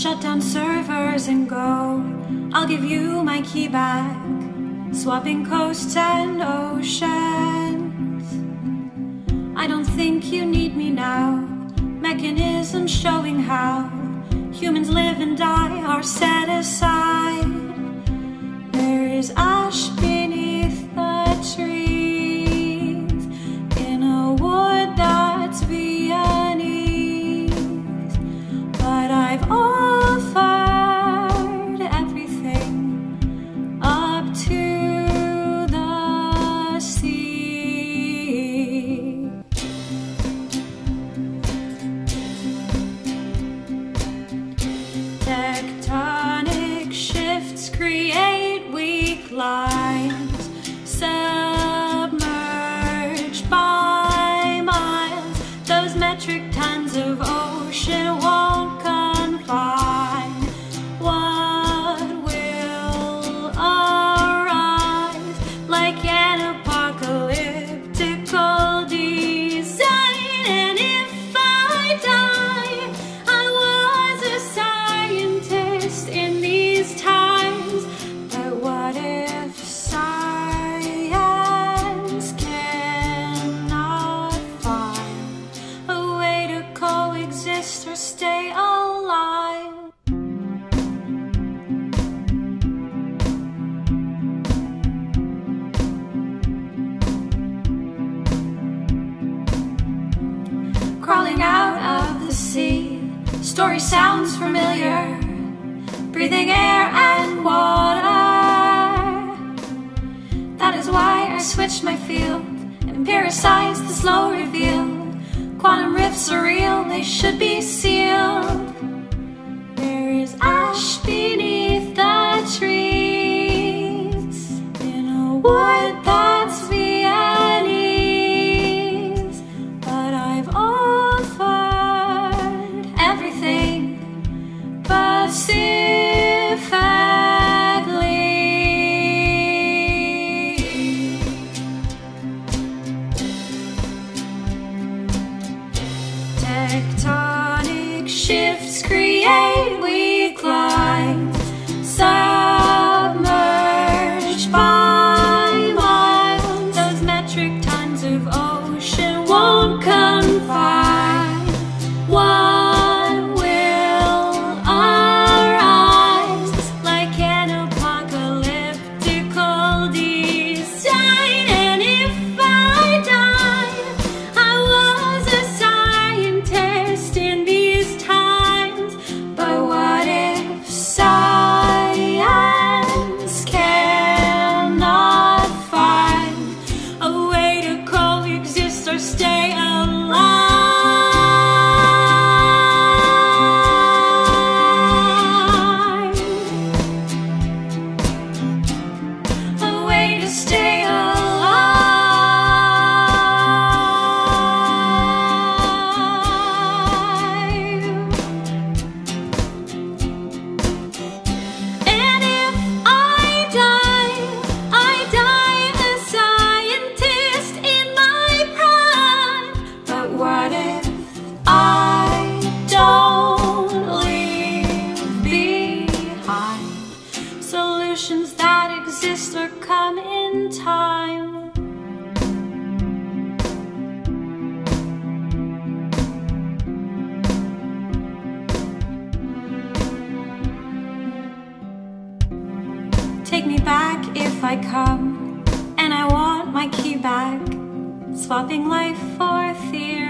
Shut down servers and go. I'll give you my key back. Swapping coasts and oceans. I don't think you need me now. Mechanisms showing how humans live and die are set aside. There is ash beneath the trees in a wood that's Viennese. But I've offered everything up to the sea. Tectonic shifts create weak lines, submerged by miles. Those metric tons of ocean won't confine what will arise, like an apocalyptical design. And if I die, I was a scientist in these times. But what if science cannot find a way to coexist or stay alive? Crawling out of the sea, story sounds familiar. Breathing air and water. That is why I switched my field, empiricized the slow reveal. Quantum rifts are real, they should be sealed. There is ash beneath the trees in a wood that's Viennese. But I've offered everything pacifically. Tectonic shifts create weak lines, submerged by miles. Those metric tons of ocean won't confine what will arise, like an apocalyptical design. And if I die, I was a scientist in these times. But what if science cannot find a way to coexist or stay alive? A way to stay alive. And if I die a scientist in my prime. But what if I don't leave behind solutions that exist or come in time? Take me back if I come, and I want my key back. Swapping life for theory.